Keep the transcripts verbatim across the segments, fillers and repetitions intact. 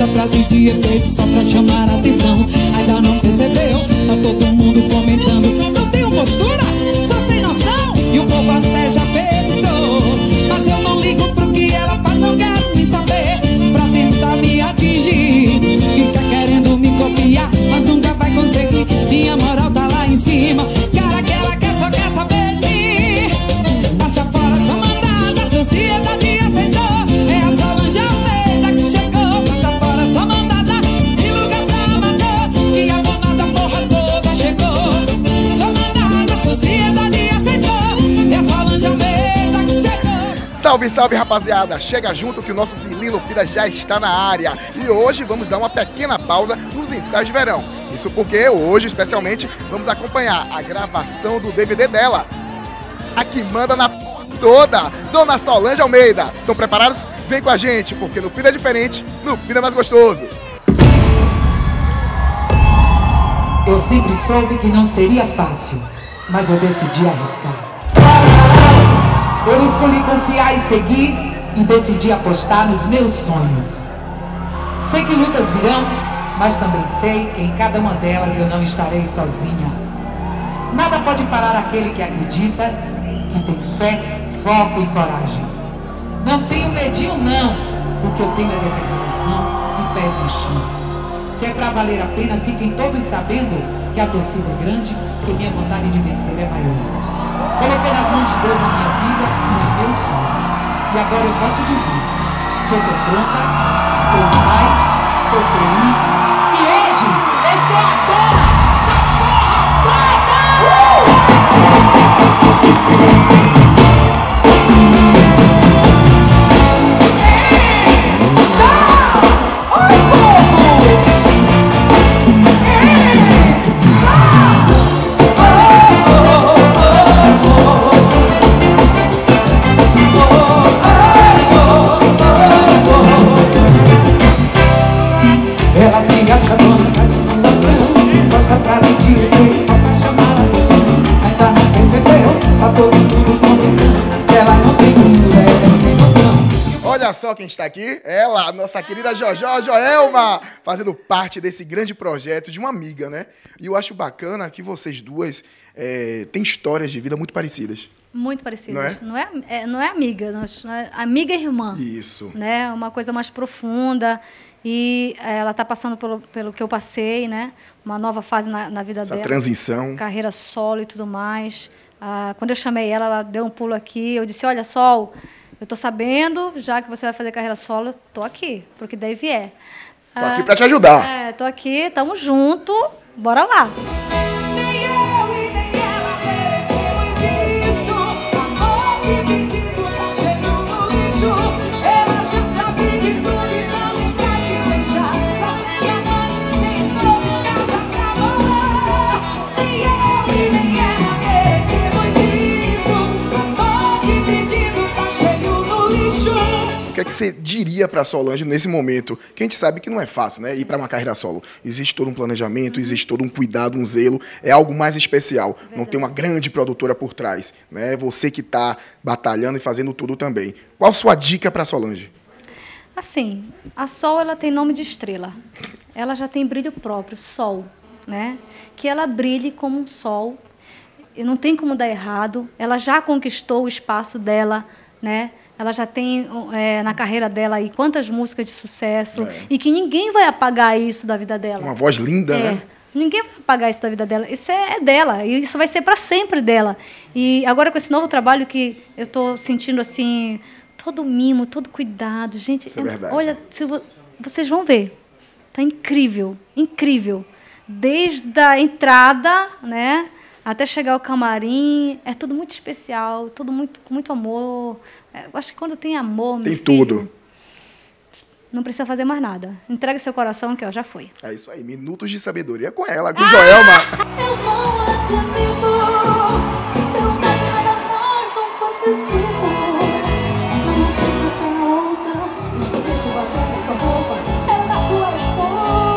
essa frase de efeito só pra chamar a atenção. Ainda não percebeu? Tá todo mundo comentando. Não tenho postura, só sem noção. E o povo até já perguntou, mas eu não ligo pro que ela faz, não quero nem saber. Pra tentar me atingir, fica querendo me copiar, mas nunca vai conseguir. Minha moral tá lá em cima, cara que ela quer, só quer saber de mim. Passa fora sua mandada, a sociedade aceitou. É a Solange Almeida que chegou. Passa fora sua mandada, tem lugar pra amador, que a bonada porra toda chegou. Sua mandada, a sociedade aceitou. É a Solange Almeida que chegou. Salve, salve, rapaziada! Chega junto que o nosso Cilino Pira já está na área. E hoje vamos dar uma pequena pausa nos ensaios de verão. Isso porque hoje, especialmente, vamos acompanhar a gravação do D V D dela. A que manda na porra toda, Dona Solange Almeida. Estão preparados? Vem com a gente, porque no Pira é diferente, no Pira é mais gostoso. Eu sempre soube que não seria fácil, mas eu decidi arriscar. Eu escolhi confiar e seguir e decidi apostar nos meus sonhos. Sei que lutas virão, mas também sei que em cada uma delas eu não estarei sozinha. Nada pode parar aquele que acredita, que tem fé, foco e coragem. Não tenho medinho não, o que eu tenho é determinação e pés no chão. Se é pra valer a pena, fiquem todos sabendo que a torcida é grande, que minha vontade de vencer é maior. Coloquei nas mãos de Deus a minha vida e os meus sonhos. E agora eu posso dizer que eu tô pronta, tô em paz, tô feliz. E hoje eu sou a dona da porra toda! Ela se acha dona da situação, gosta frase de efeito só pra chamar a atenção. Ainda não percebeu, tá todo mundo comentando que ela não tem postura, é sem noção. Olha só quem está aqui, ela, a nossa querida Jojó Joelma, fazendo parte desse grande projeto de uma amiga, né? E eu acho bacana que vocês duas é, têm histórias de vida muito parecidas. Muito parecidas. Não é? Não é, é, não é amiga, não é amiga e irmã. Isso. Né? Uma coisa mais profunda. E ela está passando pelo, pelo que eu passei, né? Uma nova fase na, na vida Essa dela. transição. Carreira solo e tudo mais. Ah, quando eu chamei ela, ela deu um pulo aqui. Eu disse, olha, Sol, eu estou sabendo, já que você vai fazer carreira solo, estou aqui, porque daí vier. Tô ah, aqui para te ajudar. É, estou aqui, estamos juntos, bora lá. Nem eu e nem ela merecemos isso. Amor dividido tá cheio no lixo. Ela já sabe de tudo e não quer te deixar. Tá sem amante, sem esposa em casa pra morar. Nem eu e nem ela merecemos isso. Amor dividido tá cheio no lixo. O que é que você diria para Solange nesse momento? Que a gente sabe que não é fácil, né? Ir para uma carreira solo. Existe todo um planejamento, existe todo um cuidado, um zelo. É algo mais especial. Verdade. Não tem uma grande produtora por trás, né? Você que está batalhando e fazendo tudo também. Qual a sua dica para Solange? Assim, a Sol, ela tem nome de estrela. Ela já tem brilho próprio, Sol, né? Que ela brilhe como um sol. E não tem como dar errado. Ela já conquistou o espaço dela, né? Ela já tem é, na carreira dela aí quantas músicas de sucesso é. E que ninguém vai apagar isso da vida dela. Uma voz linda, é. né? Ninguém vai apagar isso da vida dela. Isso é, é dela e isso vai ser para sempre dela. E agora com esse novo trabalho que eu estou sentindo assim todo mimo, todo cuidado, gente. Isso é verdade. Olha, se vo vocês vão ver, tá incrível, incrível. Desde a entrada, né? Até chegar ao camarim, é tudo muito especial, tudo muito, com muito amor. Eu acho que quando tem amor, meu tem filho, tudo. Não precisa fazer mais nada. Entrega seu coração que ó, já foi. É isso aí, minutos de sabedoria com ela, com ah! Joelma. Eu não admito, se não faz nada mais, não faz pedido. Mas não sei que você é outra, descobri que bater essa roupa é da sua esposa.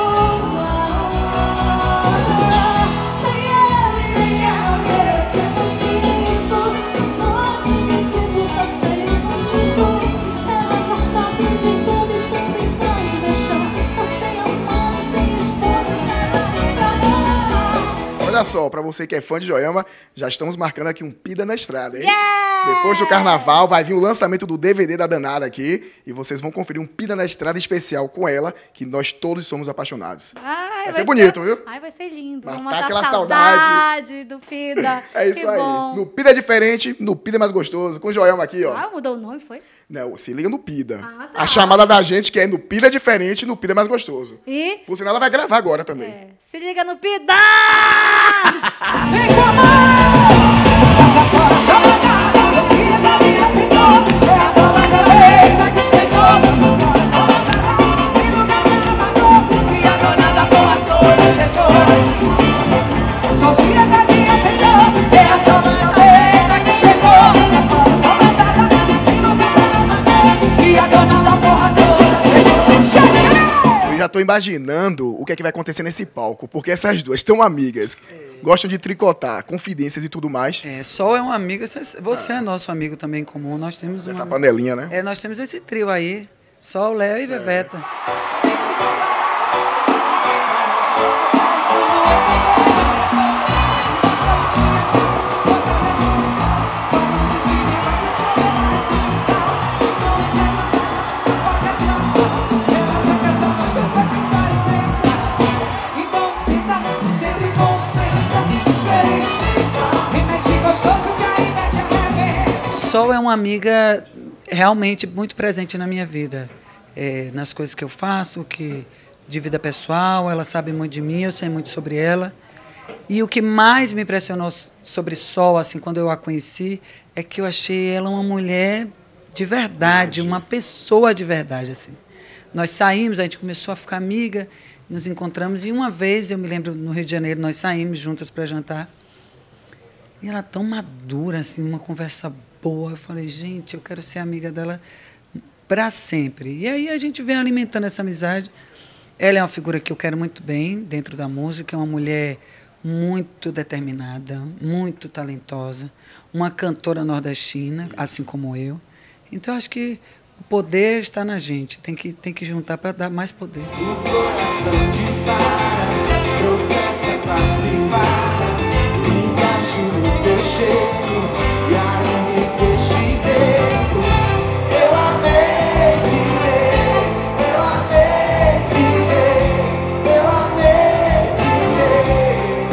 olha só, pra você que é fã de Joelma, já estamos marcando aqui um Pida na Estrada, hein? Yeah! Depois do carnaval vai vir o lançamento do D V D da Danada aqui e vocês vão conferir um Pida na Estrada especial com ela, que nós todos somos apaixonados. Ai, vai ser bonito, viu? Ai, vai ser lindo. Matar Vamos matar aquela saudade, saudade. do Pida. É isso Que aí. bom. No Pida é diferente, no Pida é mais gostoso. Com Joelma aqui, ó. Ah, mudou o nome, foi? Não, se liga no Pida. Ah, tá. A chamada da gente que é no Pida é diferente, no Pida é mais gostoso. E? Por sinal, ela vai gravar agora também. É, se liga no Pida! Vem com a mão! Essa fora salgada, a sociedade aceitou. É a Solange Almeida que chegou. Essa fora salgada, tem lugar pra amador. E a dona da porra toda chegou. Sociedade aceitou. É a Solange Almeida que chegou. Essa fora salgada, tem lugar pra amador. E a dona da porra toda chegou. Chegou! Eu já tô imaginando o que é que vai acontecer nesse palco, porque essas duas tão amigas, gostam de tricotar, confidências e tudo mais. É, Sol é uma amiga, você você é nosso amigo também em comum. Nós temos Essa uma, panelinha, né? é, nós temos esse trio aí, Sol, Léo e Veveta. Então senta, sempre concentra, experimenta. E mexe gostoso que aí mete a rever. Sol é uma amiga realmente muito presente na minha vida. É, nas coisas que eu faço, que, de vida pessoal, ela sabe muito de mim, eu sei muito sobre ela. E o que mais me impressionou sobre Sol, assim, quando eu a conheci, é que eu achei ela uma mulher de verdade, uma pessoa de verdade, assim. Nós saímos, a gente começou a ficar amiga, nos encontramos, e uma vez, eu me lembro, no Rio de Janeiro, nós saímos juntas para jantar, e ela tão madura, assim, uma conversa boa. Eu falei, gente, eu quero ser amiga dela para sempre. E aí a gente vem alimentando essa amizade. Ela é uma figura que eu quero muito bem dentro da música, é uma mulher muito determinada, muito talentosa, uma cantora nordestina, assim como eu. Então, acho que o poder está na gente, tem que, tem que juntar para dar mais poder. O coração dispara, tropeça, quase para. Me encaixo no teu cheiro e além de que te devo. Eu amei te ver, eu amei te ver, eu amei te ver.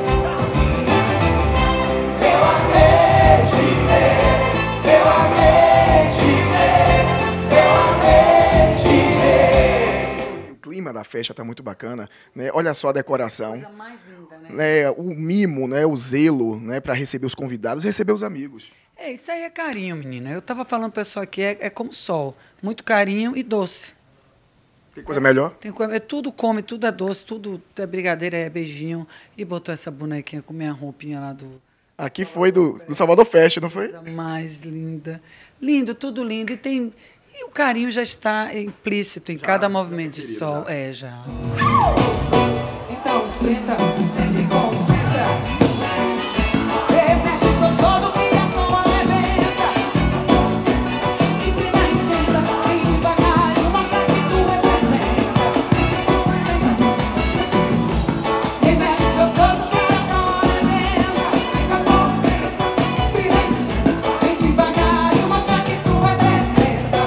Eu amei te ver, eu amei te ver, eu amei te ver. O clima da festa tá muito bacana, né? Olha só a decoração. Coisa mais linda, né? Né, o mimo, né, o zelo, né, para receber os convidados e receber os amigos. É, isso aí é carinho, menina. Eu estava falando para o pessoal aqui, é, é como sol. Muito carinho e doce. Tem coisa melhor? Tem, co- é, tudo come, tudo é doce, tudo é brigadeiro, é beijinho. E botou essa bonequinha com minha roupinha lá do... Aqui foi do, do Salvador Fest, não foi? Coisa mais linda. Lindo, tudo lindo. E, tem, e o carinho já está implícito em cada movimento de sol. É, já. Então senta, senta e concentra. E mexe gostoso que a sua arrebenta. Empina e senta, vem devagar, uma que tu representa. Senta e concentra. E mexe gostoso que a sua arrebenta. Fica contenta, empina e senta, vem devagar, uma que tu representa.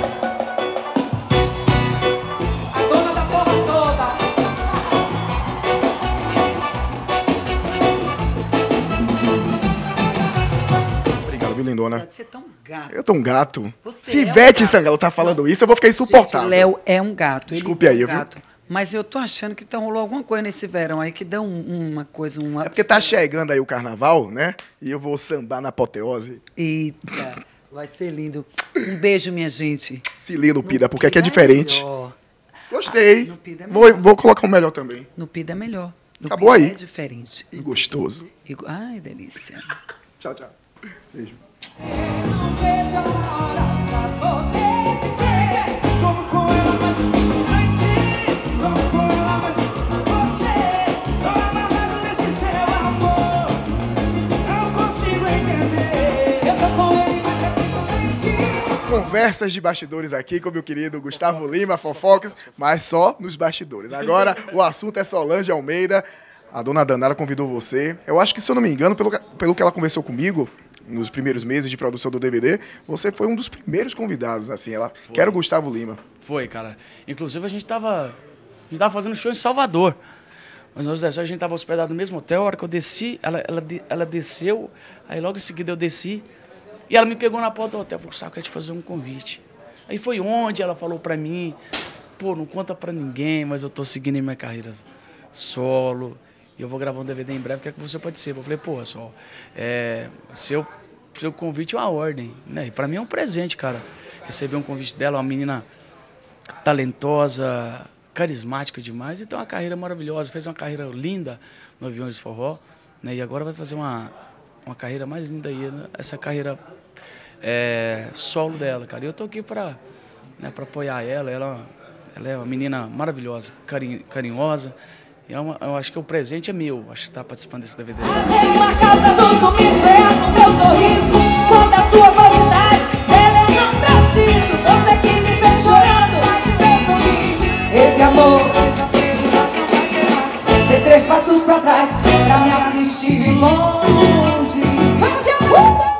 A dona da porra toda. Obrigado, viu, lindona? Pode ser tão gato. Eu tô um gato. Você Se é um Ivete gato. Sangalo tá falando isso, eu vou ficar insuportável. Gente, Léo é um gato. Ele Desculpe é um aí, viu? gato. Mas eu tô achando que tá, rolou alguma coisa nesse verão aí que deu um- uma coisa, uma... É porque tá chegando aí o carnaval, né? E eu vou sambar na apoteose. Eita, vai ser lindo. Um beijo, minha gente. Se lindo, Pida, porque aqui é Pida diferente. melhor. Gostei. No Pida é Vou, vou colocar um melhor também. No Pida é melhor. No Acabou Pida aí. É diferente. E gostoso. E- Ai, delícia. Tchau, tchau. Beijo. Não vejo a hora pra poder dizer como com ela, mas frente, como com ela, mas você. Tô amarrado nesse seu amor, não consigo entender. Eu tô com ele, mas é principalmente. Conversas de bastidores aqui com meu querido Gustavo Lima, fofocas, mas só nos bastidores. Agora o assunto é Solange Almeida. A dona Danara convidou você. Eu acho que, se eu não me engano, pelo, pelo que ela conversou comigo, nos primeiros meses de produção do D V D, você foi um dos primeiros convidados, assim. Ela quer o Gustavo Lima. Foi, cara. Inclusive, a gente tava, a gente tava fazendo show em Salvador. Mas nós, a gente tava hospedado no mesmo hotel. A hora que eu desci, ela, ela, ela desceu. Aí logo em seguida eu desci. E ela me pegou na porta do hotel. Falou, Gustavo, quer te fazer um convite. Aí foi onde ela falou pra mim, pô, não conta pra ninguém, mas eu tô seguindo em minha carreira solo. E eu vou gravar um D V D em breve, quer que você participe. Eu falei, pô, só, é, seu, seu convite é uma ordem, né? E pra mim é um presente, cara. Receber um convite dela, uma menina talentosa, carismática demais, e tem uma carreira maravilhosa. Fez uma carreira linda no Aviões de Forró, né? E agora vai fazer uma, uma carreira mais linda aí, né? Essa carreira é, solo dela, cara. E eu tô aqui pra, né, pra apoiar ela. ela. Ela é uma menina maravilhosa, carinho, carinhosa. É uma, eu acho que o presente é meu, acho que tá participando desse D V D. A mesma casa do sumiço é o teu sorriso, quando a sua vaidade, ela eu não preciso. Você que me fez chorando, vem sorrir. Esse amor, dê três passos pra trás, pra me assistir de longe.